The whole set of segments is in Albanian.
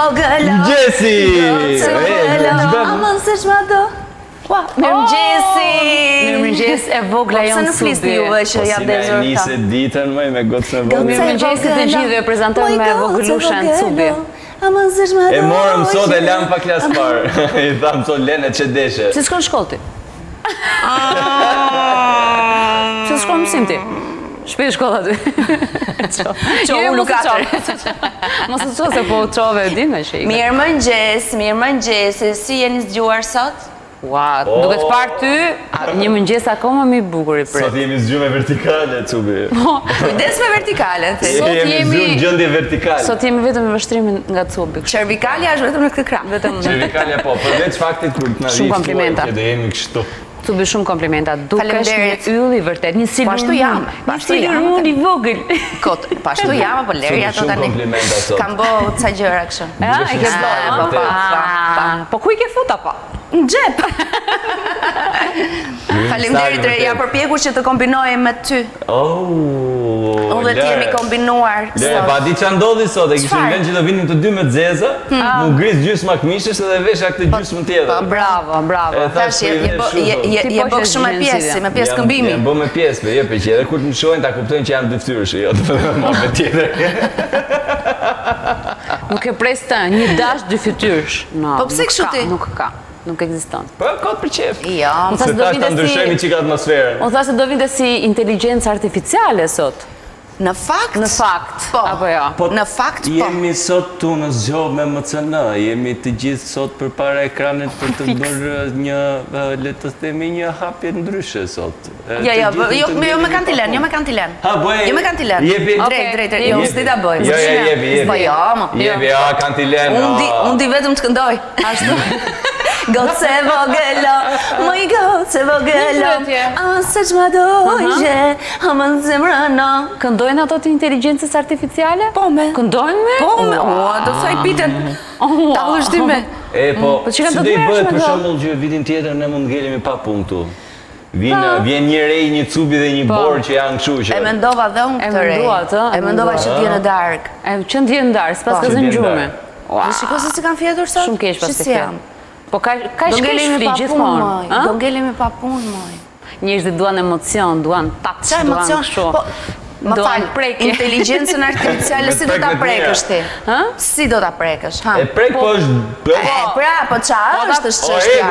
vogël. Gjesi! Amon se çma do. Mirëmëngjesi. Mirëmëngjes e vogla Pse jonë në flisni Cubi. juve që ja dezorta. Nisë ditën më me gocën e vogël. Mirëmëngjesit të gjithëve, prezantoj me vogëlushën Cubi. E morëm sot e lam pa klas parë. I tham sot Lene që deshe. Pse s'kon shkoll ti? Pse s'kon mësim ti? Shpejt shkolla ty. Qohu nuk atër. Mos të qo se po trove e din me shejka. Mirëmëngjes, si jeni zgjuar sot? Ua, duke të parë ty, një mëngjes akoma mi bukur i prit. Sot jemi zgjume vertikale, Cubi. Kujdes me vertikalen. Jemi zgjume gjendje vertikale. Sot jemi vetëm me vështrimin nga Cubi. Cervikalja është vetëm në këtë krah. Vetëm Cervikalja po, përveç faktit kur të na Shumë komplimenta. që do jemi kështu. Cubi shumë komplimenta. Dukesh një Faleminderit. yll i vërtet, një silur Pashtu jam, mund. pashtu Një silur jam. mund i vogël. Kot, pashtu jam apo leri ato Shumë tani. komplimenta sot. Kam bë ca gjëra kështu. Ja, e ke Po, bërë. po. Po ku i ke futa pa? Në xhep. Faleminderit, ja përpjekur që të kombinoj me ty. Unë dhe ti jemi kombinuar. Pa di që ndodhi sot, e kishim vend që do vinim të dy me zeza, mu gris gjysma këmishës edhe vesha këtë gjysmën tjetër. Bravo, bravo. Tash je bë shumë me pjesë, me pjesë këmbimi. Jam bë me pjesë, jepe që edhe kur të më shohin ta kuptojnë që janë dy fytyrësh, jo të marrë me tjetër. Nuk e pres të një dash dy fytyrësh. Po pse kështu ti? Nuk ka. Nuk ekziston. Po, kot për qef. Jo. Se tash ta ndryshojmë qika atmosferën. Unë thashtë do vinte si inteligjencë artificiale sot. Në fakt? Në fakt, Po. apo jo? Në fakt, po. Jemi sot tu në zgjohë me MCN, jemi të gjithë sot për para ekranit për të bërë një, le të themi, një hapje ndryshe sot. Jo, me kantilen, jo me kantilen. Ha, bëj. Jo me kantilen. Jepi. Drejt, jo, s'di ta bëj. Jo, jepi. Po jo, më. Jepi, kantilen. Unë di vetëm të këndoj. Ashtu. Gocë e vogëlo, moj gocë e vogëlo, se çma dojgje, amën zemrëno. Këndojnë ato të inteligjencës artificiale? Po me. Këndojnë me? Po me, do thaj piten. Ta vështime. Po, që si kanë do të i bëhet dërshme për do? shembull që vitin tjetër ne mund ngelemi pa punë këtu. Vjen një rej, një Cubi dhe një borë që janë kështu që. E mendova dhe unë këtë rej. E mendova që t'je në darkë. E që t'je në darkë, s'pas ka zënë gjume. Shiko se si kanë fjetur sot? Shumë keq pas të fjetur. Po ka Do shkesh ngelemi fli pa punë, gjithmonë. moj. Do ngelemi pa punë, moj. Njerëzit duan emocion, duan takt, Qa duan emocion? kështu. Po, më Duan falë, prekje. inteligjencën artificiale si do ta prekësh ti? Si do ta prekësh? E prek po është... Po qa është çështja?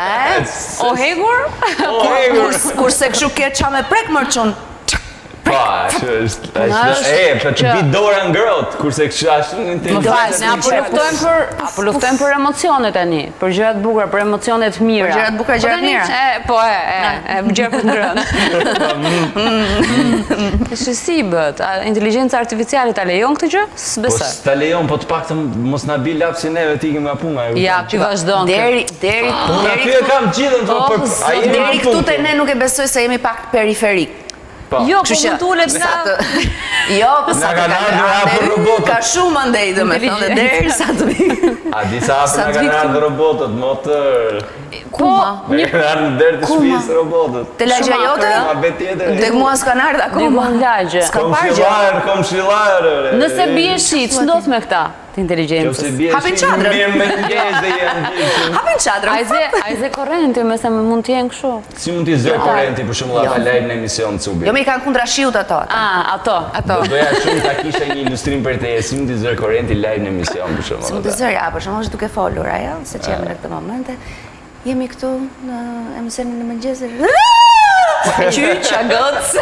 O hegur? Kurse kështu ke qa me prek mërçun. Pa, është... për të bitë dora ngrot, kurse kështu ashtu në inteligencë. Apo luftojmë për emocionet tani, për gjërat bukura, për emocionet mira. Për gjërat bukura, gjërat mira. Po, gjërat për ngrënë. Ishte si i bët, inteligjenca artificiale ta lejon këtë gjë? Po S'besoj. s'ta lejon, po të paktën mos na bi lapsi neve t'ikim nga puna. Ja, ti vazhdon. Deri Unë aty e kam gjithën, deri këtu te ne nuk e besoj se jemi pak periferik. Jo, po mund t'ullet nga... Jo, po sa të robotët. ka shumë andej dhe me thënë, deri sa të vi. A disa hapë nga kanë ardhë robotët, motër. Kuma? Me kanë ardhë në derë të shpisë robotët. Te lagja jote? Ma bet tjetër. Tek mua s'kan ardhë akoma. Lagje. Kom shilarë. Nëse bie shi, ç'ndodh me këta të inteligjencës? Hapin çadrën. Mirë me njëzë dhe janë gjithë. Hapin çadrën. Ajze korrenti, me sa mund t'jenë kështu. Si mund t'i zërë korrenti për shumë ata live në emision Cubi? Jo, me i kanë kundra shiut ato. Ato. Do doja shumë ta kisha një ilustrim për teje, si mund t'i zërë korrenti live në emision për shumë. Si mund t'i zërë, për shumë është duke folur, ajo, se që jemi në këtë momente. Jemi këtu në emisionin në mëngjesit. Qyqa gocë.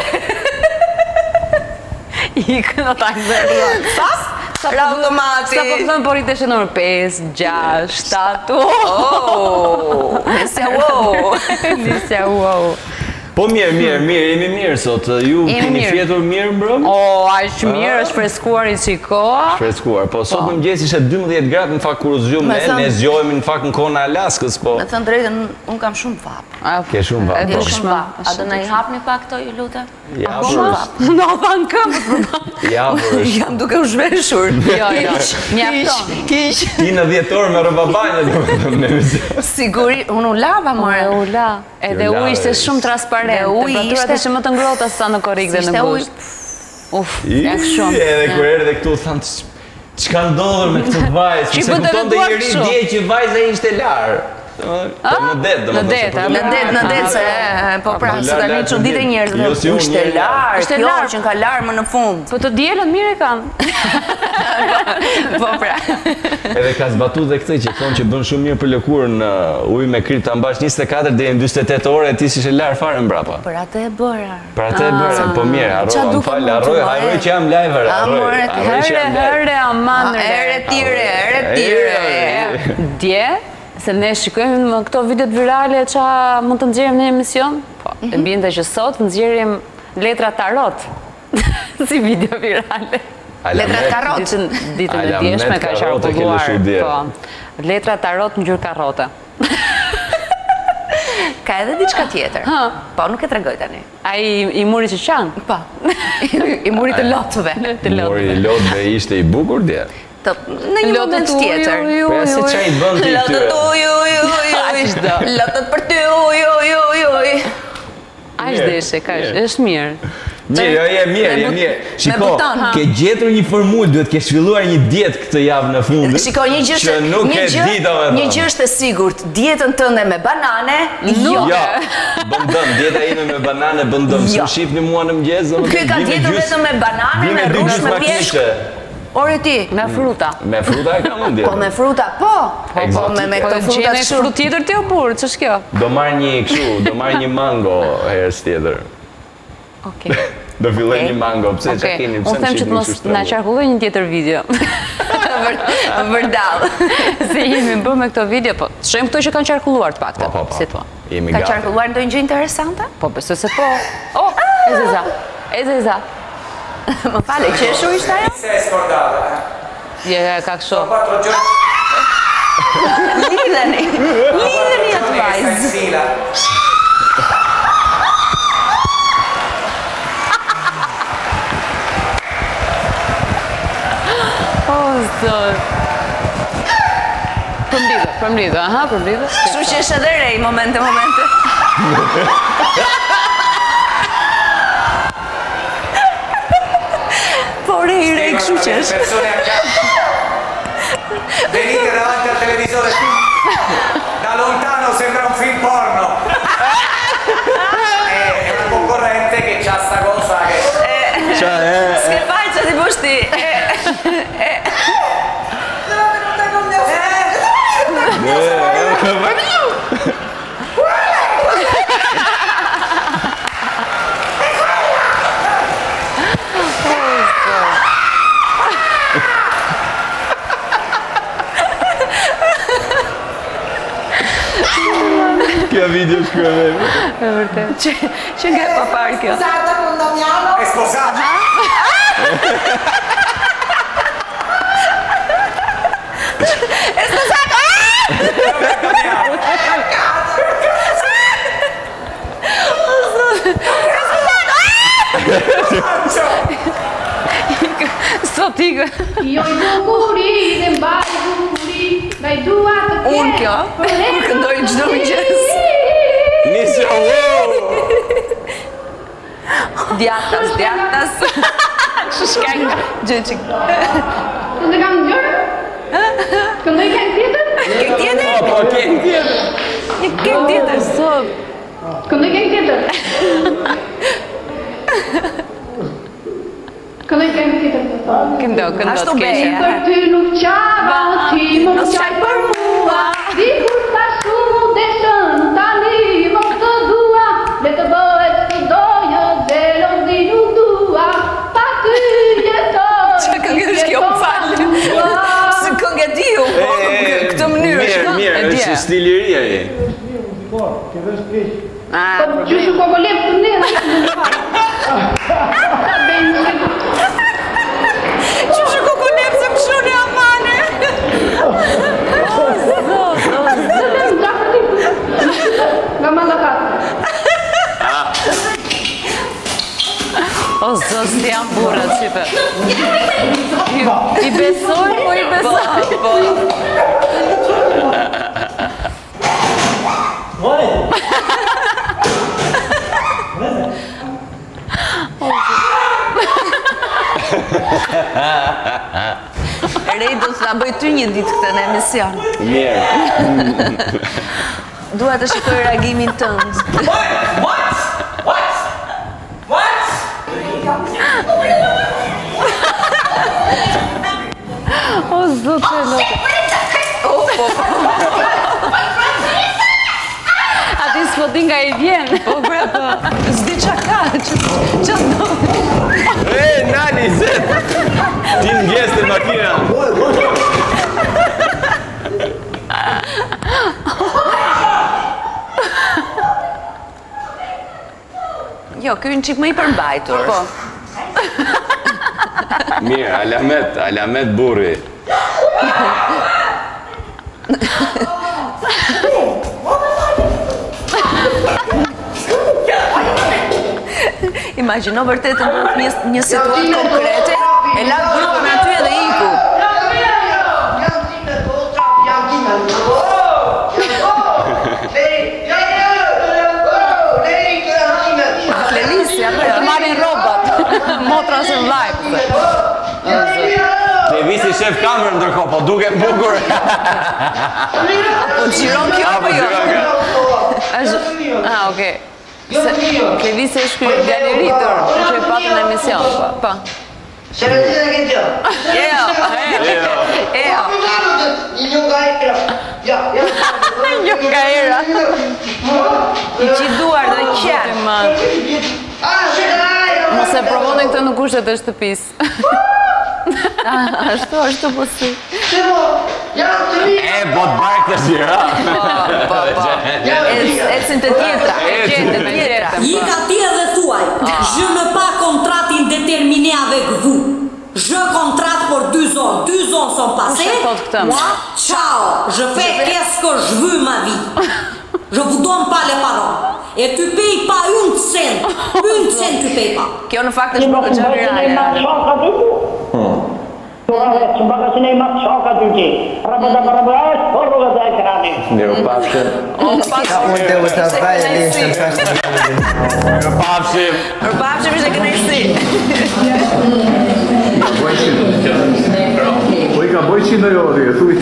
Ikë në ta këzërë. Automati. Sa po thënë por i të shënër 5, 6, 7, Nisja wow. Po mirë, jemi mirë sot. Ju keni fjetur mirë mbrëm? Aq mirë, është freskuar i qikoa. Freskuar, po sot më mëngjes ishte 12 gradë në fakt kur u zgjuam ne zgjohemi në fakt në kohën e Alaskës, po. Me thënë drejtën, unë kam shumë vap. Ke shumë vap. Ke shumë vap. A do na i hapni pak këto, ju lutem? Ja, Në thanë këmë. ja, Jam duke u zhveshur. Jo, mjafton. Ti në 10 orë me rroba banje domethënë në emision. Siguri, unë u lava, more. U la. Edhe uji ishte shumë transparent. Temperaturat ishte më të ngrohta sa në korrik dhe në gusht. Uf, jak shumë. Edhe kur erdhe këtu thanë Çka ndodhur me këtë vajzë? Që Se bën të kupton të rënduar njëri kështu. dje që vajza ishte larë. Në det, Në det, se po pra, se tani çuditë njerëzve. Jo, si unë Ishte një larë, Ishte kjo larë. që ka larë më në fund. Po të dielën mirë e kanë. Po pra. Edhe ka zbatu dhe këtë që thonë që bën shumë mirë për lëkurën ujë me krip ta mbash 24 deri në 48 orë e ti s'ishe larë fare mbrapa. Për atë e bëra. Për atë e bëra, po mirë, Qa harrova, më duke fal, mund të harroj që jam live, Herë, aman Retire. Dje, se ne shikojmë këto videot virale qa mund të nxjerrim në emision, po, e binte që sot nxjerrim letra tarot si video virale. Letra tarot. Ditën e djeshme ka qarkulluar. Po, letra tarot në gjyrë karrote. Ka edhe diçka tjetër. Po, nuk e tregoj tani. Ai i muri që qanë? Po. I muri të lotëve. Muri lotëve ishte i bukur dje. Në një moment tjetër. Po ja se qa i bën ti Lotët uj. Lotët për ty uj. A ishte deshe, është mirë. Mirë, je mirë. Shiko, ke gjetur një formulë, duhet ke shvilluar një dietë këtë javë në fund. Shiko, një gjë është e sigurt, dietën tënde me banane, jo. Jo, bëndëm, dieta ime me banane bëndëm, s'u shifni mua në mëngjes. Ky ka dietën vetëm me banane, me rrush, me pjeshk. Ore ti? Me fruta. Me fruta e kam unë Po me fruta, po. Po me këto fruta të shumë. Frut tjetër të jo burë, që shkjo? Do marrë një këshu, do marrë një mango herës tjetër. Okej. Do filloj një mango, pse që keni, pse unë them që të mos na qarkulloj një tjetër video. Vërdall. Se jemi bërë me këto video, po shojmë këto që kanë qarkulluar të paktë. Si to. Ka qarkulluar ndonjë gjë interesante? Po, besoj se po. Oh, e zeza. Më fale, qeshu ishte ajo? Si è scordata? Ka kështu. 4 giorni. Lidheni atë vajzë. Fila. Përmlidhë, aha, përmlidhë. Kështu që është edhe rej, momente. Po rej, kështu që është. Persone a casa. Venite davanti al televisore. Da lontano sembra un film porno. È una concorrente che c'ha sta cosa che... Che faccia di posti? Kjo video shkruve. Që nga pa parë kjo. Sposata con Damiano. È sposata? È sposata! Sot ikë. Io i auguri dhe mbaj auguri, me dua të kesh. Unë kjo, këndoj çdo mëngjes. Nisë, wow! Djatas. Kështu shkenga. Gjëqik. Këndë kam gjërë? Këndoj këngë tjetër? Këngë tjetër? Po, këngë tjetër. Një këngë tjetër. Sot. Këndoj këngë tjetër? Këndoj këngë tjetër? Këndo Ashtu të keshe. beja. Për ty nuk qava, ti më qaj për mua. Dikur ta shumë deshën, tani më të dua. Le të bëhet të dojë, xhelozi nuk dua. Pa ty jetoj. Që këngë është kjo, më falë. Së këngë e diu, po, këtë mënyrë. Mirë, është stili i ri ai. Po gjyshu kokolep të nërë. Që shë kukulep se më shune amane. Nga mallakat. O, zos, të jam burë, qipe. I besoj, po i besoj. Po. ta bëj ty një ditë këtë në emision. Mirë. Dua të shikoj reagimin tënd. What? O, zot që lotë. Ati s'poti nga i vjen. Po, bre, po. S'di qa ka, që do. Nani, zet! Ti n'gjes të makina. Jo, kjo në qik më i përmbajtur. Po. Mirë, alamet burri. Imagjino vërtet të bëhet një situatë konkrete, e la grupën aty edhe iku. Klelisja, Të marrin robat. Motra së në live. Levisi shef kamerë ndërkohë, po duke bukur. po gjiron kjo apo jo? Okej. Levisi është kërë galeritur, që e patën në emision. Po. Jo. Jo nga era. I qiduar dhe qenë. Mos e provoni këtë në kushtet e shtëpisë. Ashtu po si. Po të barë këtë shira. Po. Ecin të tjetra. Jika ti edhe thuaj, je ne pas contrat indéterminé avec vous. Je contrate pour 2 ans. 2 ans sont passés. Moi, ciao. Je fais qu'est-ce que je veux ma vie. Je vous donne pas les paroles. Et tu payes pas une cent. Une cent tu payes pas. Kjo në fakt është për Xhaviraja. Përpafshim ishte kënaqësi. Po I ka boj 100 euro, thuj.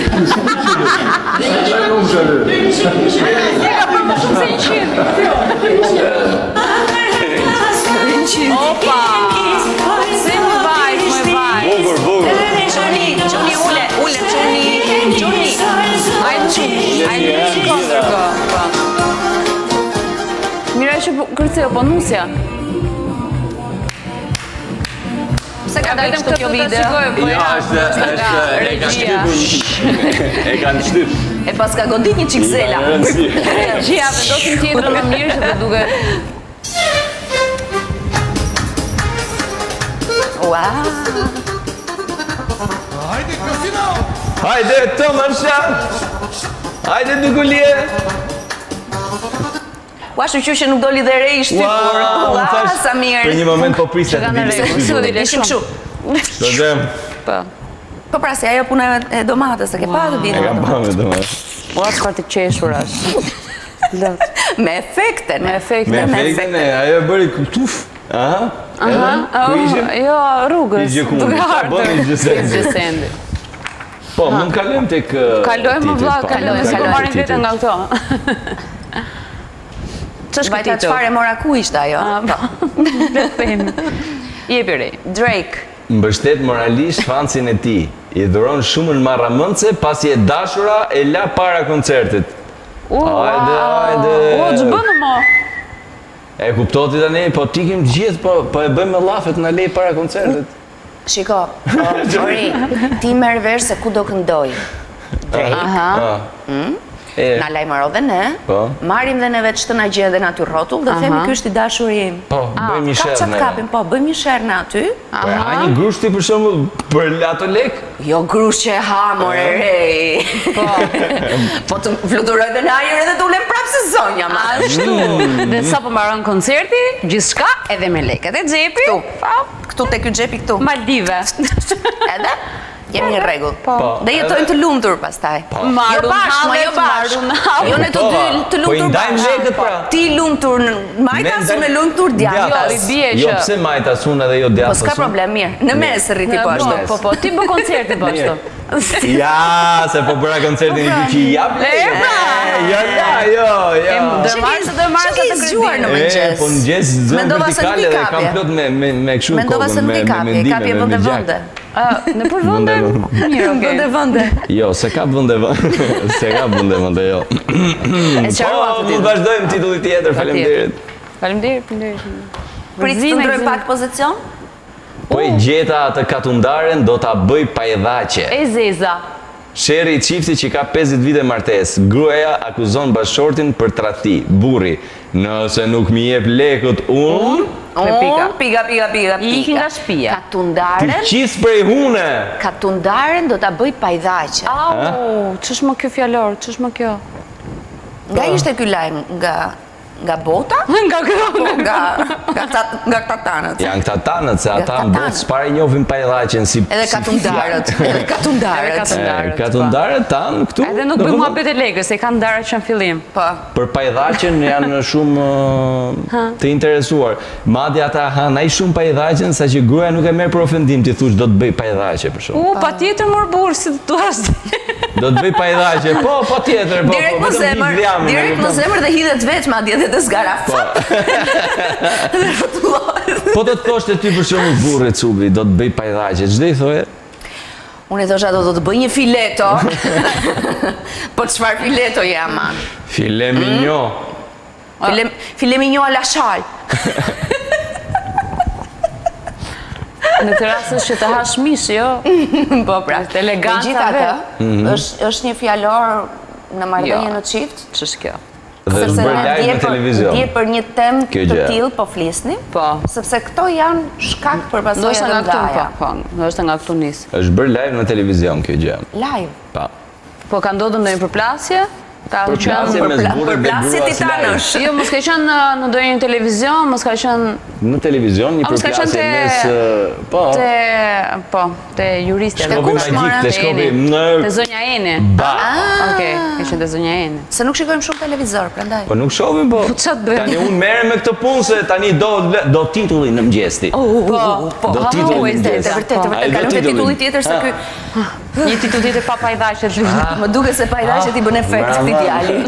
Opa! Si më vajt. Bukur. Quni, ule, quni. Ajde quni. Mira që kërceo, po nusja. Se ka dalë këtë kjo video. Jo, është e ka shtyp. E kanë shtyp. E pas ka godit një qikzela. Regjia, vendosim tjetër më mirë që të duke... Hajde, Tomasha! Hajde, Dukulje! Ua, shqyqy nuk doli dhe rej shtypur. Sa mirë. Për një moment po prisat të Ishim kështu. Do dhem. Po pra, se ajo puna e domatës, e ke pa të vinë. E kam pa me domatës. Ua, që të qeshurash. Me efekten. Me efekten e, ajo e bëri tuf. Aha. Jo, rrugës. Duke ardhur. Gjësendi. Po, mund kalojmë tek... Kalojmë, vla, kalojmë. Se po marrin vete nga këto. Qështë këti të qëfare mora ku ishte ajo? Jepi rej. Drake. Mbështet moralisht fancin e ti. I dhuron shumën marramëndse, pasi e dashura e la para koncertit. Hajde. O, që bënë mo? E kuptoti tani, po tikim gjithë, po e bëjmë me lafet në lej para koncertit. Shiko, Gjori, ti merë vesh se ku do këndoj. Drake. Na lajmëro dhe ne, marim dhe ne vetë që të na gjenë dhe në aty rotull, dhe themi kjo është I dashur im. Po, bëjmë një shërë ne. Kapim, po, bëjmë një shërë në aty. Po, e ha një grusht ti për shumë për ato lek? Jo grusht që e ha, more rej. Po të fluturoj dhe në ajër edhe të ulem prapë se zonja, ma. Ashtu. Dhe sa po maron koncerti, gjithë shka edhe me leket e gjepi. Këtu te kjo gjepi këtu. Maldive. Edhe? Jemi në rregull. Dhe Edhe- jetojmë të lumtur pastaj. Marrun hallet, jo bashkë. marrun hallet. Jo ne të dy të Po i lumtur ndajmë bashkë. lekët pra. Ti lumtur në majtas, unë lumtur djathtas. Jo, i bie Jo, që... pse majtas unë edhe jo Po djathtas s'ka unë? problem, mirë. Në mes rriti po ashtu. Po, ti bë koncerti po ashtu. Ja, se po bëra koncertin i që i jap lekët. Jo. Dërmarrës të zgjuar në Po mëngjes. në gjesë zënë Mendova se nuk i vertikale dhe kam kapje. plot me këshu Mendova se kokën, nuk i kapje, mendime, kapje me vënde gjak. vënde. Në për vënde? Mirë, okej. Vënde vënde. Jo, se ka vënde vënde, se ka vënde, jo. E qarua Po, të mund vazhdojmë titulli tjetër, faleminderit. Faleminderit. Prit të ndrojmë pak pozicion? Po i gjeta atë katundaren do ta bëj pajdhaqe. E zeza. Sheri i çifti që ka 50 vite martesë, gruaja akuzon bashortin për tradhti. Burri, nëse nuk mi jep lekët unë, Pika. Ikin nga shtëpia. Katundaren, qis prej hune. katundaren do ta bëj pajdhaqe. Au, ç'është më kjo fjalor, ç'është më kjo? Nga ishte ky lajm nga bota? Nga kjo. Nga këta tanët. Janë këta tanët, se ata në botë s'pare njohin pajdhaqen si Edhe katundarët. Edhe katundarët. Katundarët tanë këtu. Edhe nuk bëj muhabet e lekës, se kanë ndarë që në fillim. Po. Për pajdhaqen janë shumë të interesuar. Madje ata hanë ai shumë pajdhaqen sa që gruaja nuk e merr për ofendim ti thush do të bëj pajdhaqe për shkak. Patjetër mor burr si të thuash. Do të bëj pajdhaqe. Po, patjetër, po. Direkt në zemër, direkt në zemër dhe hidhet veç madje edhe të zgaraf. Dhe rrotullohet. Po do të thoshte ty për shembull burri cubi, do të bëj pajdhaqe. Ç'do i thoje? Unë e thosha do të bëj një fileto. Po çfarë fileto jama? Filet mignon. Filet mignon à la chal. Në të rastës që të hash mish, jo? Po pra, eleganta megjithatë, është një fjalor në marrëdhënie në çift. Ç'është kjo? Dhe është bërë live në televizion. Dje për një temë Kjo të gjë. tillë po flisnim. Po. Sepse këto janë shkak për pasojat Ndoshta e nga këtu, ndaja. po, ndoshta nga këtu nis. Është bërë live në televizion kjo gjë. Live. Pa. Po ka ndodhur ndonjë përplasje? Përplasje mes burrit dhe përplasje gruas titanësh. live. Jo, mos ka qenë në ndonjë televizion, mos ka qenë Në televizion një mos ka qenë përplasje mes te juristja. Shkopi magjik, te shkopi në Te zonja Eni. Ba. Okej, ka qenë te zonja Eni. Se nuk shikojmë shumë televizor, prandaj. Po nuk shohim po. ç'të bëjmë? Tani unë merrem me këtë punë se tani do titullin në mëngjesti. Po, Do titullin në mëngjes. Vërtet, Ai do kalon te titullin. titulli tjetër se ky. Një titull tjetër pa pajdhaqe. Më duket se pajdhaqet i bën efekt brava. këtij djali.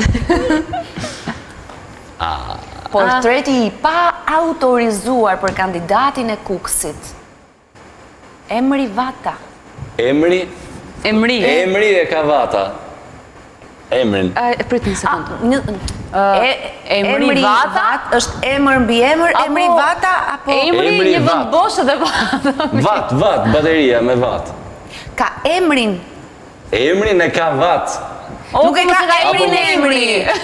Portreti i pa autorizuar për kandidatin e Kuksit. Emri Vata. Emri Emri. e ka vata. Emrin. Prit një sekondë. Emri Vata është emër mbi emër, Emri Vata apo Emri Emri një vat. vend bosh edhe vat. Vat, bateria me vat. ka emrin. Emrin e ka vat. Nuk e ka emrin e emri.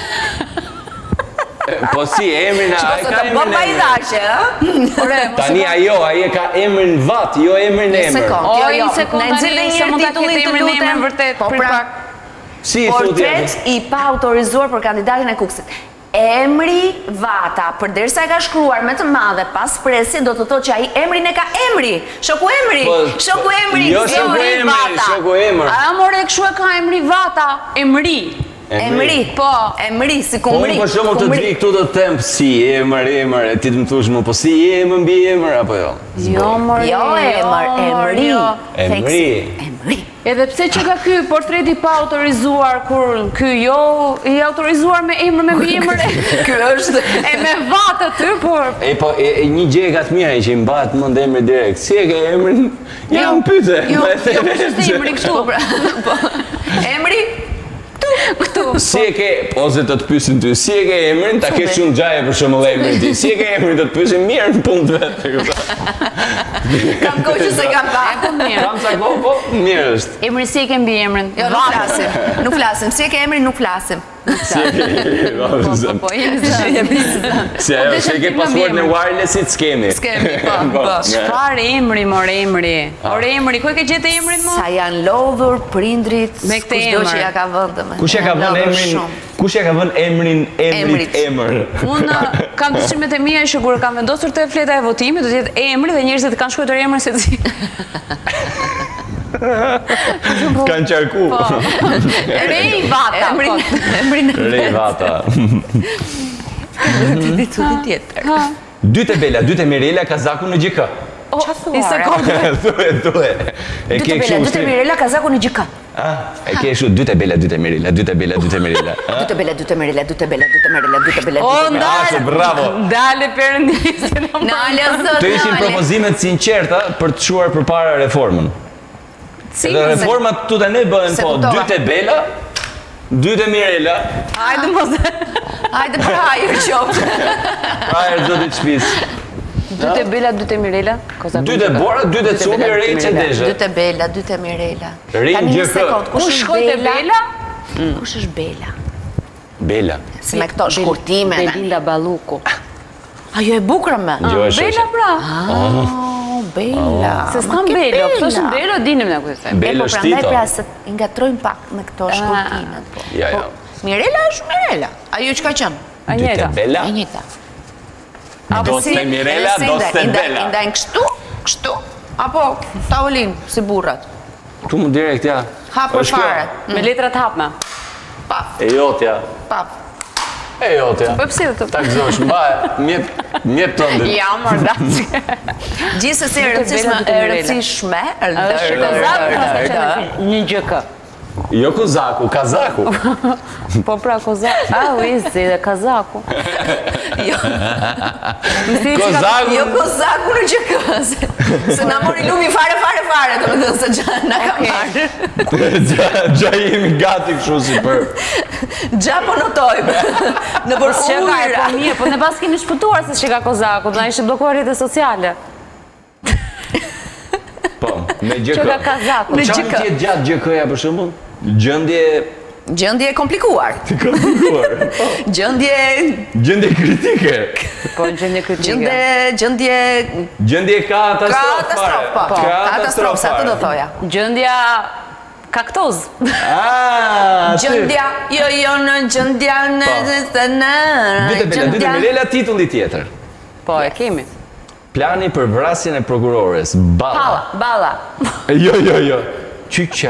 Po si emrin ai Ose ka të bë emrin e emrin. pajdhaqe, ë? Tani ai e ka emrin vat, jo emrin e emër. Një sekond, Një sekundë, se mund ta ketë emrin e emrin vërtet. Po prit pra, pak. Si i thotë? portret i pa autorizuar për kandidatin e Kuksit. Emri Vata, përderisa e ka shkruar me të madhe pas presje, do të thotë që ai emrin e ka emri. Shoku emri. Shoku emri. Jo shoku emri, shoku emër. A more kështu e ka emri Vata, Emri. Emri. Po. Emri, si Po kumri. unë për shumë të vi këtu të temp si emër, e ti të më thush më, po si emër mbi emër, apo jo? Jo, more. Jo emër, emri. Emri. Emri. Edhe pse që ka ky portreti pa autorizuar, kur ky jo i autorizuar me emër me mbi emër. Ky është E me Vatë aty, por Po, një gjë e ka të mira që i mbahet mend emri direkt. Si e ke emrin? Ja më pyete. jo, po është emri kështu. Emri Këtu. Si e ke, ose të të pyesin ty, si e ke emrin, ta kesh shumë gjaje për shembull emrin ti. Si e ke emrin, të të pyesin mirë në punë vetë. kam kohë që se kam pa. Kam sa kohë, po mirë është. Emri si e ke mbi emrin? Jo, nuk flasim. Nuk flasim. Si e ke emrin, nuk flasim. Si e ke, Po, jemi si ajo, si e ke pasuarën e wirelessit, s'kemi. S'kemi, po. Çfarë emri, more emri? Ore emri, ku e ke gjetë emrin mo? Sa janë lodhur prindrit Me këtë kushdo emër. që ja ka vënë domethënë. Kush e ka vënë emrin? Kush e ka vënë emrin emrit emër? Unë kam dyshimet e mia që kur kam vendosur te fleta e votimit, do të jetë emri dhe njerëzit kanë shkruar emrin secili. Kanë qarku. Rejvata. Rejvata. Ditë tjetër. Dy të Bela, dy të Mirela, kazaku në gjikë. Qa thuare? Thuaj. Dy të Bela, dy të Mirela, kazaku në gjikë. E ke shu dy të Bela, dy të Mirela, dy të Bela, dy të Mirela. Dy të Bela, dy të Mirela, dy të Bela, dy të Mirela, dy të Bela, O, dy të Bela. Ashe, bravo. Ndale Perëndisi. Nale, zot, Të ishin propozimet sinqerta për të shuar për para reformën. Edhe reformat të të ne bëhen po, dy të Bela, dy të Mirela. Hajde mos. Hajde pra hajër qoftë. Hajër zotit shpis. Dy të Bela, dy të Mirela. Dy të Bora, dy të Cumi, Rejtë që deshe. Dy të Bela, dy të Mirela. Rinjë gjëkë. Kush shkoj te Bela? Kush është Bela? Bela. Si me këto shkurtime. Belinda Balluku. Ajo e bukur me. Bela pra. Bela. Se s'kam Bela, këto është Bela, dinim në kujtë. Bela Po prandaj pra se ngatrojmë pak me këto shkurtimet. Ja. Mirela është Mirela. Ajo që ka qënë? A Dy të njëta. Bela. E njëta. Do të Mirela, do të Bela. Indajnë kështu, apo tavolin, si burrat. Tu më direkt, ja. Hapër fare. Me letrat hapme. Pap, E jotja. pap. E jotja. Po pse të Ta gëzosh, mbaje, mjep të ndër. Ja, më rëndë. Gjithsesi rëndësishme. Një gjëkë. Jo kozaku, kazaku. Po pra kozaku. Izi dhe kazaku. Kozaku. Jo kozaku në gjëkë. Se na mori lumi fare, të më thënë se gja na ka marrë. Gja jemi gati kështu si për. Gja po notojmë. Në për ujra. Po mirë, po ne pas kemi shpëtuar se që ka kozaku, na ishte blokuar rrjetet sociale. Po, me gjëkë. Që ka kazaku. Qa në tjetë gjatë gjëkëja për shumën? Gjëndje komplikuar. Gjëndje kritike. Po, gjëndje kritike. Gjëndje katastrofare. Katastrofë, sa të do thoja. Gjëndja kaktoz. Gjëndja, jo në gjëndja në Dy të Mirela titulli tjetër. Po, e kemi. Plani për vrasjen e prokurores. Balla. Jo. Qyqa,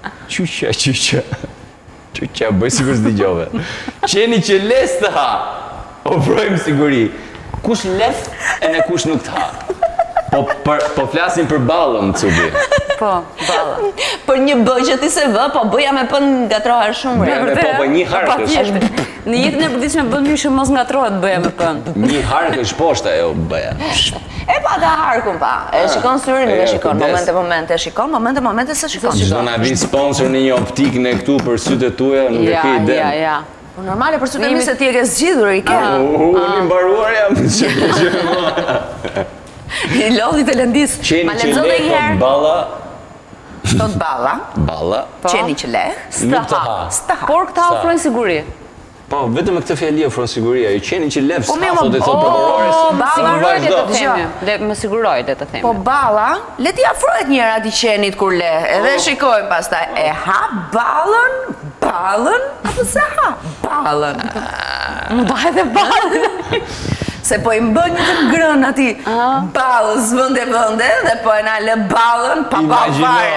bëj sigur s'digjove. Qeni që les të ha, ofrojmë siguri. Kush les e ne kush nuk të ha. Po flasim për ballën, Cubi. Po, balla. Për një bë që ti se vë, po bëja me pën ngatroher shumë. Po një harkësh. Në jetën e përditshme bën mirë që mos ngatrohet bëja me pën. Një harkësh poshta e o bëja. E pa da harkun pa, e shikon syrin, nuk e shikon, momente e shikon, momente se shikon. Do na vi sponsor në një optik në këtu për sytë tuja, nuk e ke ide. Ja. Po normale për sytë e mi se ti e ke zgjidhur, i ke. Unë mbaruar jam që I lodhi të lëndis. Qeni që le, thot balla. Thot balla. Qeni që le. Nuk të ha. Por këta ofrojnë siguri. Po, vetëm me këtë fjali ofron siguria. I qeni që lef s'ha, thot e thot prokurores. Me siguroj dhe të themi. Po balla, le t'i afrohet njëra t'i qenit kur le. Edhe shikojmë pastaj, e ha ballën, apo se ha ballën? Më bëhe dhe ballën. Se po i mbën një të ngrën ati ballës vënde, dhe po e na lë ballën pa fare.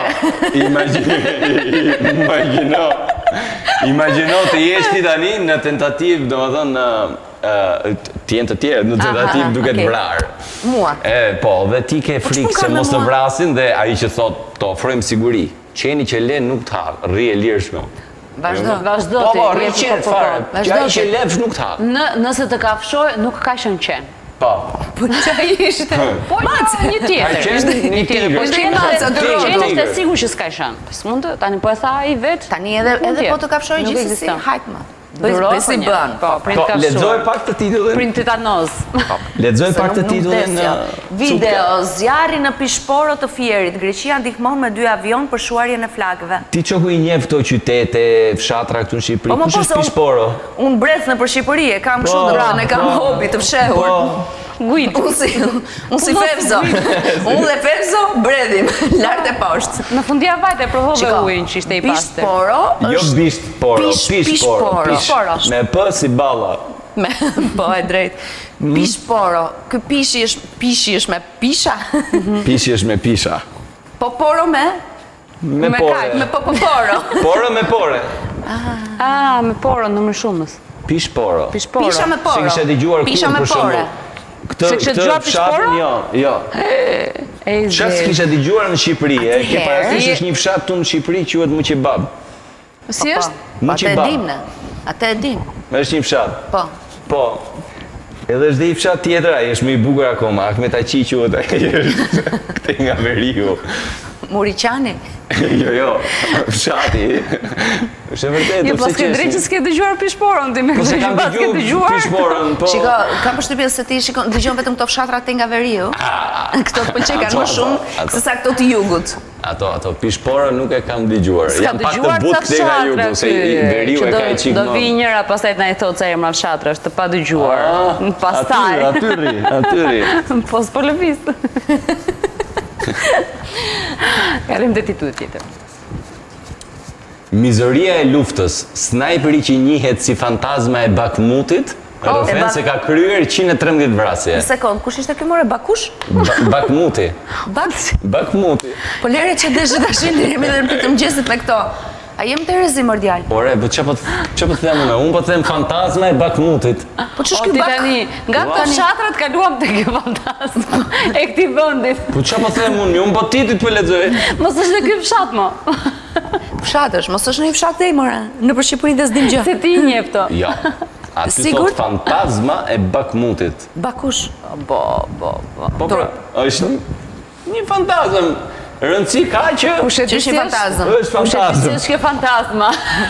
Imagino të jesh ti tani në tentativë, do më thënë, t'jenë të tjerë, në tentativë duke të vrarë. Mua? Po, dhe ti ke frikë se mos të vrasin dhe aji që thot të ofrojmë siguri. Qeni që le nuk të ha, rri e lirshme. Vazhdo ti. Po, rri qenë fare, që aji që lefsh nuk të ha. Nëse të kafshoj, nuk ka shën qenë. Po. Po që ishte? Po një tjetër. Një tjetër. Po qenë ishte sigur që s'ka shën. S'mund të, tani po e tha i vetë. Tani edhe po të kafshoj gjithësisi, hajtë më. Bëj si bën. Po, lexoj pak të titullin. Print tetanoz. Lexoj pak të titullin. Video, zjarri në Pishporo të Fierit. Greqia ndihmon me 2 avion për shuarjen e flagëve. Ti çoku i njeh këto qytete, fshatra këtu në Shqipëri. Kush është Pishporo? Unë breth nëpër Shqipëri, e kam kështu dhe kam hobi të fshehur. Unë si Fevzo. Unë dhe Fevzo bredhim, lartë e poshtë. Në fundjavë e provove ujin që ishte i pastër. Pishporo Jo Pishporo. Me P si balla. Po e drejt. Pishporo. Kë pishi është me pisha? Pishi është me pisha. Po poro me? Me pore. Me poro. Poro me pore. Me poro në më shumës. Pish poro. Pisha me poro. Se kishe dëgjuar Pisha me pore. Se kishe dëgjuar pish poro? Jo. Çfarë kishe dëgjuar në Shqipëri? Ke parasysh është një fshat tu në Shqipëri quhet Muqibab. Si është? Muqibab. Atë e dim. Është një fshat. Po. Edhe është dhe i fshat tjetër, ai është më i bukur akoma, Ahmet Aqi quhet ai. Këtej nga Veriu. Muriqani. Jo, fshati. Është vërtet. Jo, pas ke drejtë që s'ke dëgjuar pishporën, ti më Po se kam dëgjuar pishporën, po. Shiko, kam përshtypjen se ti dëgjon vetëm këto fshatra te nga Veriu. Këto të pëlqej kanë më shumë se sa këto të jugut. Ato pishporën nuk e kam dëgjuar. Jam pak të butë këtej nga jugu, se Veriu e ka e qikë më. Do vi njëra, pastaj na i thotë se emra fshatra është të pa dëgjuar. Pastaj. Atyri. Po s'po lëviz. Karim dhe titull tjetër. Mizoria e luftës, snajperi që njihet si fantazma e Bakhmutit, rrëfen se ka kryer 113 vrasje. Një sekund, kush ishte ky more Bakush? Bakhmuti. Bakhmuti. Po lere që deshë tashin jemi dhe në mëngjesit me këto. A jem të rezim ordial? Ore, po që po të themë në? Unë po të themë fantazma e Bakhmutit. Po që shky bak? Nga të shatrat kaluam të kjo fantazma e këti vëndit. Po që po të themë unë? Unë po titit për lexoj. Mos është dhe kjo fshat, mo. Fshat është, mos është në i fshat dhe i more. Në për Shqipëri dhe s'dim gjë. Se ti njefto. Jo. Aty thot fantazma e Bakhmutit. Bakush? Po. Po pra, është një fantazm. Rëndësi ka që... Që është një fantazm. është fantazm. Që është kjo fantazma.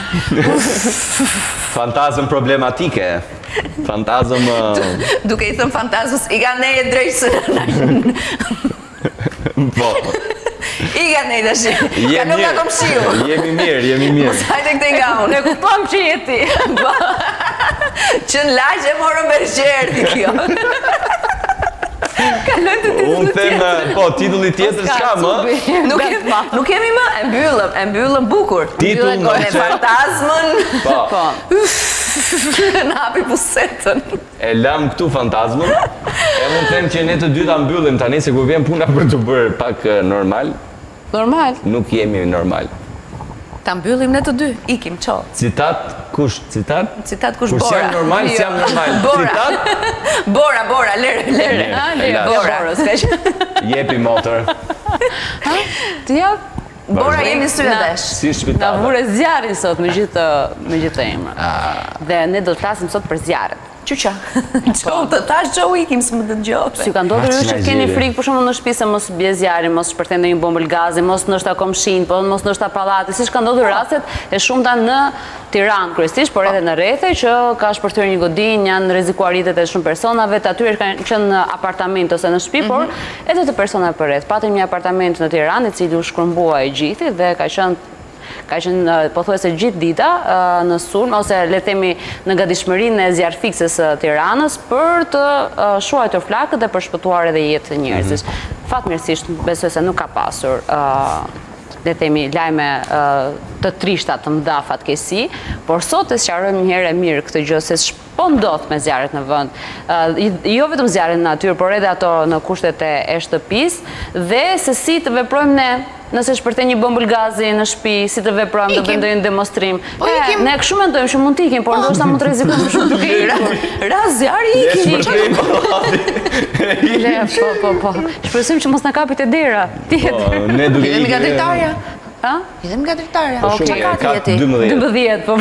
Fantazm problematike. Fantazm... Duke i thëmë fantazmës, i ka neje drejtësë. Po. I ka neje dhe shi. Ka nuk ka kom shiu. Jemi mirë. Sajte këte nga unë. Ne kuptom që jeti. Që në laqë e morën bergjerë kjo. Unë them, po, titulli tjetër s'ka më. Nuk kemi më, e mbyllëm bukur. Titull në që... fantazmën. Po. Në hapi pusetën. E lam këtu fantazmën. E unë them që ne të dy ta mbyllim tani, se kur vjen puna për të bërë pak normal. Normal? Nuk jemi normal. Ta mbyllim ne të dy, ikim, qo. Citat, kush? Citat? Citat kush Bora. Kur s'jam normal, s'jam normal. Citat? Bora, lere. Bora. Jepi motor. Të jap? Bora jemi sy e desh. Si shpitala. Na vure zjarin sot me gjithë emra. Dhe ne do të flasim sot për zjarët. Qyqa? Qo, të tash qo ikim së më të gjove. Si ka ndodhur ju që keni frikë për shumë në shtëpi se mos bie zjarri, mos shpërthen ndonjë bombël gazi, mos ndoshta komshin, po mos ndoshta pallati, siç ka ndodhur rastet e shumta në Tiranë kryesisht, por edhe në rrethe që ka shpërthyer një godinjë, janë rrezikuar jetët e shumë personave, të atyre kanë qenë në apartament ose në shtëpi, por edhe të personave përreth. Patëm një apartament në Tiranë i cili u shkrumbua i gjithi dhe ka qenë pothuajse gjithë dita në sulm ose le të themi në gatishmërinë e zjarrfikses së Tiranës për të shuajtur flakët dhe për shpëtuar edhe jetë të njerëzish. Fatmirësisht besoj se nuk ka pasur le të themi lajme të trishta të mëdha fatkesi, por sot e sqarojmë një herë mirë këtë gjë se po ndodh me zjarret në vend. Jo vetëm zjarret në natyrë, por edhe ato në kushtet e shtëpisë dhe se si të veprojmë ne. Nëse shpërthen një bombull gazi në shtëpi, si të veprojmë, do bëjmë një demonstrim. Ne kështu mendojmë që mund të ikim, por ndoshta mund të rrezikojmë shumë duke ikur. Ras zjarri ikim. Po. Shpresojmë që mos na kapet e dera. Tjetër. Ne duke Jemi nga dritarja. Ha? Jemi nga dritarja. Ka 12. Po.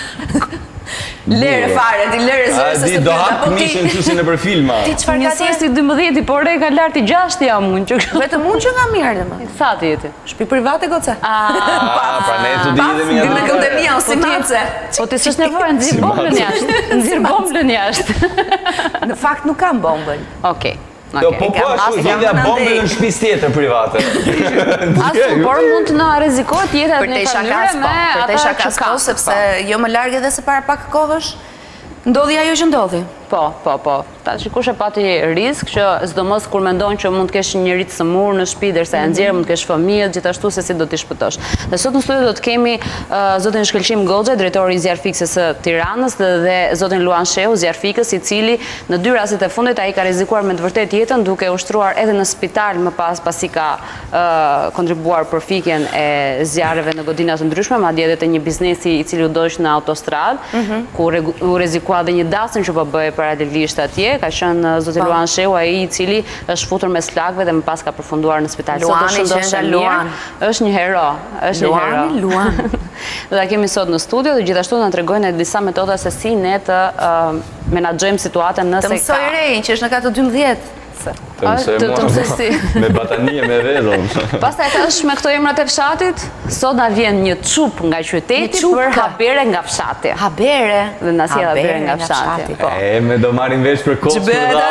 Lere fare, ti lere zërë se se do hapë mishin që si në për filma. Ti qëfar ka Njësë si 12, por e ka lartë i 6 jam unë. Vetëm unë që nga mirë dhe më. Sa ti jeti? Shpi private goce. Pra ne të didhemi nga me këndë mija o si mace. Po ti s'është nevojë, nëzirë bomblën jashtë. Nëzirë bomblën jashtë. Në fakt nuk kam bombën. Okej. Po ashtu hidhja bombën në shtëpisë tjetër private. Ashtu, por mund të na rrezikohet jeta në familje me ata që ka, sepse jo më larg edhe se para pak kohësh ndodhi ajo që ndodhi. Po. Ta që kush e pati risk që sidomos kur mendon që mund të kesh një njerëz të smur në shtëpi derisa e nxjerr mund të kesh fëmijë, gjithashtu se si do t'i shpëtosh. Dhe sot në studio do të kemi zotin Shkëlqim Goxha, drejtori i Zjarfikës së Tiranës dhe zotin Luan Shehu, zjarfikës, i cili në 2 rastet e fundit ai ka rrezikuar me të vërtetë jetën duke ushtruar edhe në spital më pas pasi ka kontribuar për fikjen e zjarreve në godina të ndryshme, madje edhe te një biznesi i cili u doq në autostradë, ku u rrezikua edhe një dasëm që po bëhej paralelisht atje. Ka qenë zoti Luan Shehu, ai i cili është futur mes flakëve dhe më pas ka përfunduar në spital. Luani që është Luan. Është një hero, Luan. Dhe ta kemi sot në studio dhe gjithashtu na tregojnë disa metoda se si ne të menaxhojmë situatën nëse ka. Të mësoj rejnë që është në katë 12. Të mësoj si. Me batanie, me vedhon. Pastaj tash me këto emrat e fshatit, sot na vjen një çup nga qyteti për habere nga fshati. Habere? Dhe na sjell habere nga fshati. Me do marrin vesh për kohë.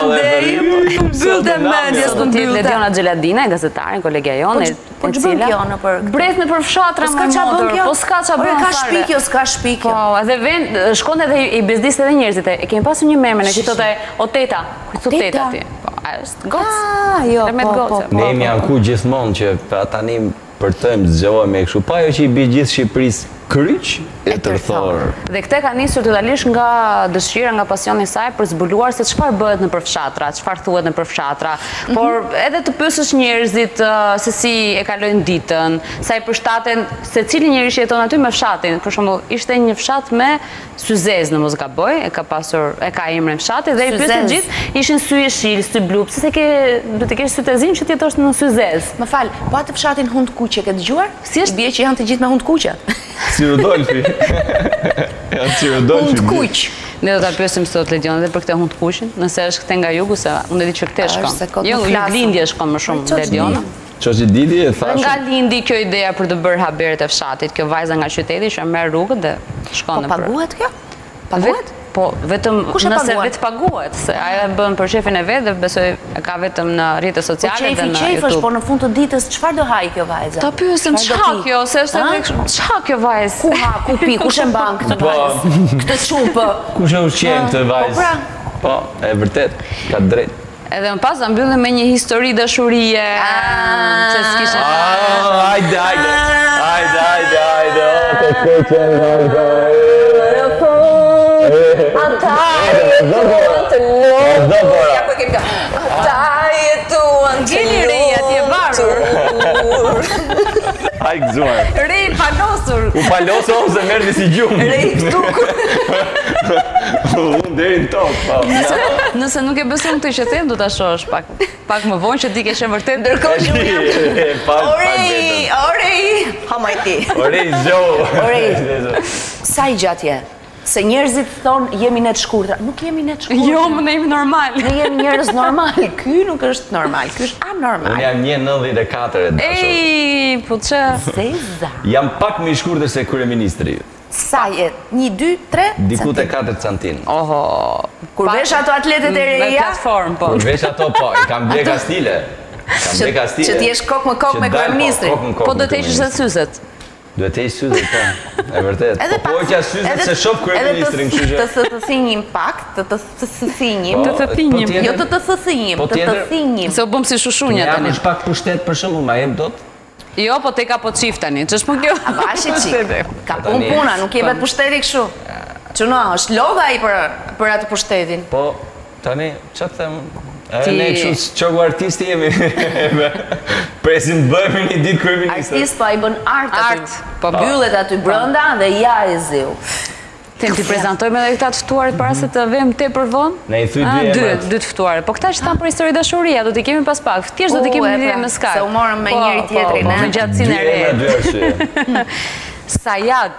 Mbyllë mendjes të mbyllë. Lediona Xheladina, gazetare, kolegja jonë, po ç'bën kjo në për brezme për fshatra më motor. Po s'ka ç'a bën. Ka shpikjo, s'ka shpikjo. Po, edhe vend shkon edhe i bezdiste edhe njerëzit. E kemi pasur një meme në që thotë o teta, ku thot teta ti? Po, është gocë. Ne jemi anku gjithmonë që tani për të më zgjohemi kështu. Pa ajo që i bie gjithë Shqipërisë kryq e tërthor. Dhe këtë ka nisur totalisht nga dëshira, nga pasioni i saj për zbuluar se çfarë bëhet nëpër fshatra, çfarë thuhet nëpër fshatra, por edhe të pyesësh njerëzit se si e kalojnë ditën, sa i përshtaten secili njeri që jeton aty me fshatin. Për shembull, ishte një fshat me Syzez, në mos gaboj, e ka emrin fshati dhe i pyetën gjithë, ishin sy jeshil, sy blu, pse do të kesh sy të zi që ti jetosh në Syzez. Më fal, po atë fshatin Hund Kuqe ke dëgjuar? Si është? Bie që janë të gjithë me Hund Kuqe. Si Rudolfi. Janë si Rudolfi. Hund Kuq. Ne do ta pyesim sot Ledion edhe për këtë Hund Kuqin, nëse është këthe nga jugu, se unë e di që këthe shkon. Jo, lindje shkon më shumë Lediona. Qoqi didi e thashë? Nga lindi kjo ideja për të bërë haberet e fshatit, kjo vajza nga qyteti që merr rrugët dhe shkon në për. Po paguhet kjo? Paguhet? Po, vetëm nëse vetë paguhet, se ajo e bën për shefin e vetë dhe besoj e ka vetëm në rrjetet sociale dhe në YouTube. Po në fund të ditës çfarë do haj kjo vajza? Ta pyesim ç'a kjo, se është edhe ç'a kjo vajzë? Ku ha, ku pi, kush e mban këtë vajzë? Këtë çupë. Kush e ushqen këtë vajzë? Po, e vërtet, ka drejt. Edhe më pas da mbyllim me një histori dashurie. Se s'kishe. Ata jetuan të lopë. Ata jetuan të lopë. Ati e varur. Aj gëzuar. Rej panosur. U palosur ose merdi si gjumë. Rej këtukur. Unë deri në tokë. Nëse nuk e beson këtë që them, do ta shohësh pak më vonë që ti ke qenë vërtet. Ndërkohë që unë jam. Orej, hamajti. Orej zgjo. Orej. Sa i gjatë je? Se njerëzit thonë jemi ne të shkurtra. Nuk jemi ne të shkurtra. Jo, më ne jemi normal. Ne jemi njerëz normal. Ky nuk është normal, ky është anormal. Unë jam 1,94 e dashur. Ej, po çe? Seza. Jam pak më i shkurtër se kryeministri. Sa je? 1, 2, 3? Diku te 4 cm. Oho. Kur vesh ato atletet e reja? Me platform, po. Kur vesh ato, po, i kam ble kastile. Që ti jesh kokë me kryeministrin. Po do të heqësh edhe syzet. Duhet të heqë syzet, po. E vërtet. Po poqja syzet se shoh kryeministrin, kështu që. Të thësinjim pak, të thësinjim. Të thësinjim. Jo të thësinjim, të thësinjim. Se u bëm si shushunja tani. Jam pak pushtet për shembull, ma jem dot. Jo, po te ka po çift tani. Ç'është po kjo? A bashi çik. Ka puna, nuk je vetë pushteti kështu. Çuno, është lodha ai për atë pushtetin. Po, tani ç'a them? Ne kështu çogu artisti jemi. Presim të bëhemi një ditë kryeminist. Artist po ai bën art. Po mbyllet aty brenda dhe ja e ziu. Tem t'i prezantojmë edhe këta të ftuarit para se të vëmë tepër vonë? Ne i thy dy të ftuarit. Po këta që thanë për histori dashuria, do t'i kemi pas pak. Thjesht do t'i kemi lidhje me Skype. Se u morëm me njëri tjetrin, me gjatësinë e re. Sayad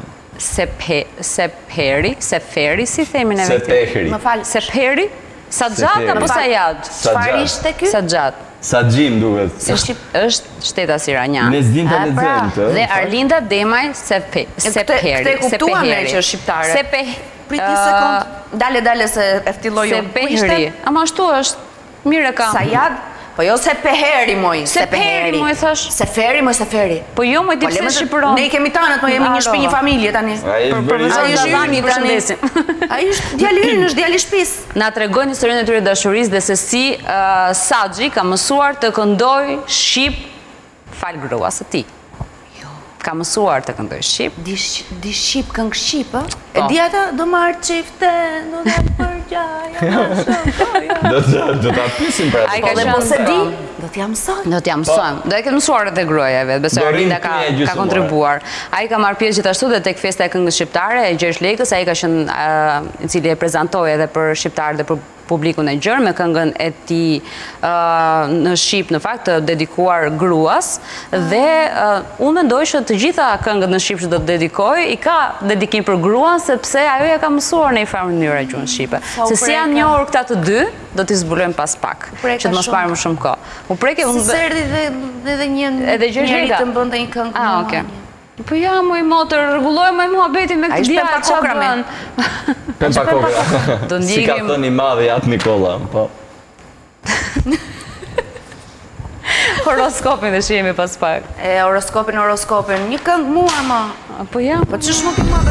Seferi, si themin e vetë? Seferi. Më fal, Seferi? Sajad apo Sayad? Çfarë ishte ky? Sajad. Saxhim duhet. Është shtetas iranian. Ne s'dim ta lexojmë. Dhe Arlinda Demaj Seferi. Këtë kuptuam ne që është shqiptare. Prit një sekond. Dale se e filloj unë. Sepehri. Ama ashtu është. Mire kam. Sayad Po jo se peheri moj, se peheri moj thash. Se feri. Po jo moj ti pse shqipëron. Ne kemi tanët, mo jemi një shtëpi, një familje tani. Ai është yni tani. Ai është djali ynë, është djali shtëpisë. Na tregojnë historinë e tyre dashurisë dhe se si Saxhi ka mësuar të këndoj shqip fal gruas së tij. Ka mësuar të këndoj shqip. Di shqip, këngë shqip, ë? E di ata do marrë çifte, do ta përgjaja. Do ta pyesim për atë. Po dhe po se di, do t'ja mësojmë. Do t'ja mësojmë. Do e ketë mësuar edhe gruaja vetë, besoj Arlinda ka kontribuar. Ai ka marrë pjesë gjithashtu dhe tek festa e këngës shqiptare e Gjergj Lekës, ai ka qenë i cili e prezantoi edhe për shqiptarët dhe për publikun e gjerë me këngën e tij në shqip, në fakt të dedikuar gruas, dhe unë mendoj që të gjitha këngët në shqip që do të dedikoj i ka dedikim për gruan, sepse ajo ja ka mësuar në një farë mënyrë gjuhën shqipe. Se si janë njohur këta të dy, do t'i zbulojmë pas pak, që të mos marrim më shumë kohë. U preke unë se erdhi edhe njëri të bënte një këngë. Ah, okay. Po ja, moj motër, rregullojmë muhabetin me këtë djalë, çfarë bën? Pempa kokra. Si ka thënë i madhi atë Nikolla, po. Horoskopin dhe shihemi pas pak. E horoskopin, një këngë mua ma. Po ja. Po ç'është më mua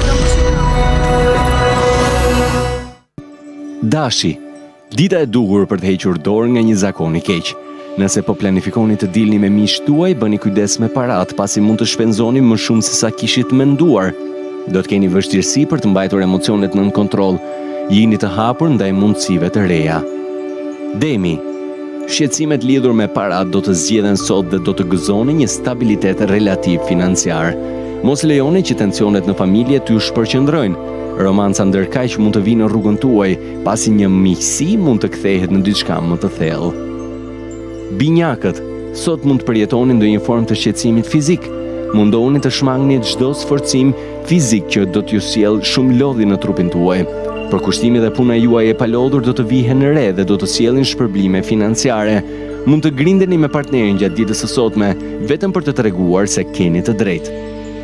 Dashi, dita e duhur për të hequr dorë nga një zakon i keq. Nëse po planifikoni të dilni me miqtë tuaj, bëni kujdes me parat, pasi mund të shpenzoni më shumë se sa kishit menduar. Do të keni vështirësi për të mbajtur emocionet nën kontroll. Jini të hapur ndaj mundësive të reja. Demi, shqetësimet lidhur me parat do të zgjedhen sot dhe do të gëzoni një stabilitet relativ financiar. Mos lejoni që tensionet në familje t'ju shpërqendrojnë. Romanca ndërkaq mund të vinë në rrugën tuaj, pasi një miqësi mund të kthehet në diçka më të thellë. Binjakët, sot mund të përjetoni ndonjë formë të shqetësimit fizik. Mundoni të shmangni çdo sforcim fizik që do t'ju sjellë shumë lodhi në trupin tuaj. Përkushtimi dhe puna juaj e palodhur do të vihen në re dhe do të sjellin shpërblime financiare. Mund të grindeni me partnerin gjatë ditës së sotme, vetëm për të treguar se keni të drejtë.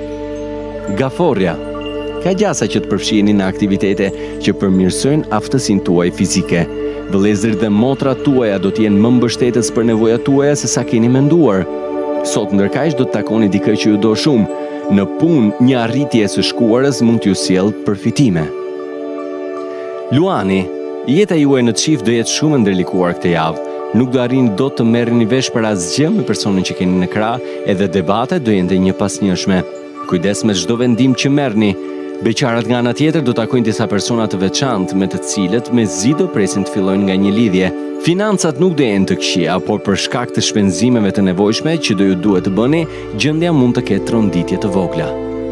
Gaforja, ka gjasa që të përfshiheni në aktivitete që përmirësojnë aftësinë tuaj fizike. Vëllezërit dhe motrat tuaja do t'jenë më mbështetës për nevojat tuaja se sa keni menduar. Sot ndërkaq do të takoni dikë që ju do shumë. Në punë, një arritje së shkuarës mund t'ju sjellë përfitime. Luani, jeta juaj në çift do jetë shumë ndërlikuar këtë javë. Nuk do arrini dot të merreni vesh për asgjë me personin që keni në krah, edhe debatet do jenë një pasnjëshme. Kujdes me çdo vendim që merrni. Beqarat nga ana tjetër do takojnë disa persona të veçantë me të cilët mezi do presin të fillojnë nga një lidhje. Financat nuk do jenë të këqija, por për shkak të shpenzimeve të nevojshme që do ju duhet të bëni, gjendja mund të ketë tronditje të vogla.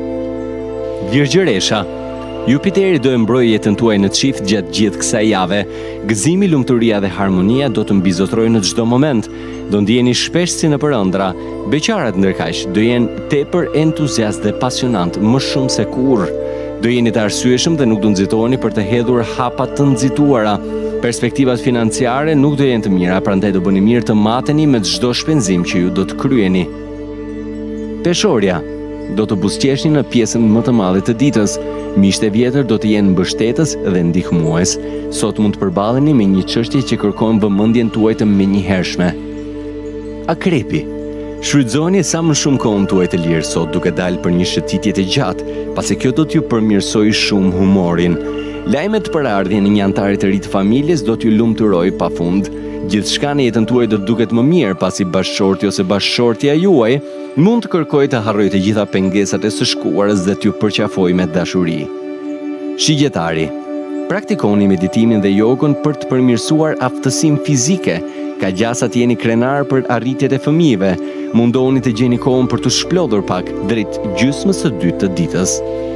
Virgjëresha, Jupiteri do e mbrojë jetën tuaj në çift gjatë gjithë kësaj jave. Gëzimi, lumturia dhe harmonia do të mbizotrojnë në çdo moment. Do ndjeni shpesh si në ëndra. Beqarat ndërkaq do jenë tepër entuziast dhe pasionant, më shumë se kurrë. Do jeni të arsyeshëm dhe nuk do nxitoheni për të hedhur hapa të nxituara. Perspektivat financiare nuk do jenë të mira, prandaj do bëni mirë të mateni me çdo shpenzim që ju do të kryeni. Peshorja, do të buzëqeshni në pjesën më të madhe të ditës. Miqtë e vjetër do të jenë mbështetës dhe ndihmues. Sot mund të përballeni me një çështje që kërkon vëmendjen tuaj të menjëhershme. Akrepi, shfrytëzoni sa më shumë kohën tuaj të lirë sot duke dalë për një shëtitje të gjatë, pasi kjo do t'ju përmirësojë shumë humorin. Lajmet për ardhjen e një antari të ri të familjes do t'ju lumturojë pafund. Gjithçka në jetën tuaj do të duket më mirë, pasi bashkëshorti ose bashkëshortja juaj mund të kërkojë të harrojë të gjitha pengesat e së shkuarës dhe t'ju përqafojë me dashuri. Shigjetari, praktikoni meditimin dhe jogën për të përmirësuar aftësinë fizike. Ka gjasa të jeni krenar për arritjet e fëmijëve. Mundoni të gjeni kohën për të shplodhur pak drejt gjysmës së dytë të ditës.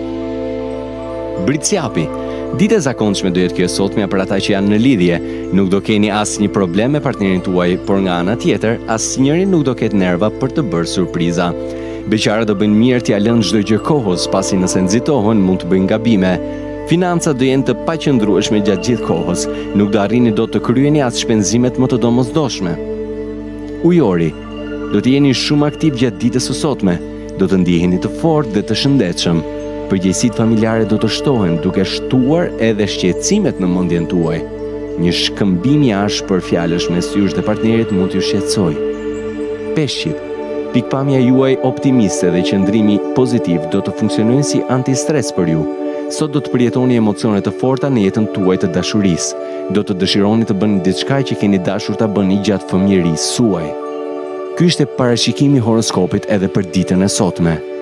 Britsjapi, ditë e zakonshme do jetë kjo e sotmja për ata që janë në lidhje. Nuk do keni asnjë problem me partnerin tuaj, por nga ana tjetër, asnjëri nuk do ketë nerva për të bërë surpriza. Beqarët do bëjnë mirë t'ia lënë çdo gjë kohës, pasi nëse nxitohen mund të bëjnë gabime. Financat do jenë të paqëndrueshme gjatë gjithë kohës, nuk do arrini dot të kryeni as shpenzimet më të domosdoshme. Ujori, do të jeni shumë aktiv gjatë ditës së sotme, do të ndiheni të fortë dhe të shëndetshëm. Përgjegjësitë familjare do të shtohen, duke shtuar edhe shqetësimet në mendjen tuaj. Një shkëmbim jashtë për fjalësh mes jush dhe partnerit mund t'ju shqetësoj. Peshqit, pikpamja juaj optimiste dhe qëndrimi pozitiv do të funksionojnë si antistres për ju. Sot do të përjetoni emocione të forta në jetën tuaj të dashurisë. Do të dëshironi të bëni diçka që keni dashur ta bëni gjatë fëmijërisë suaj. Ky ishte parashikimi i horoskopit edhe për ditën e sotme.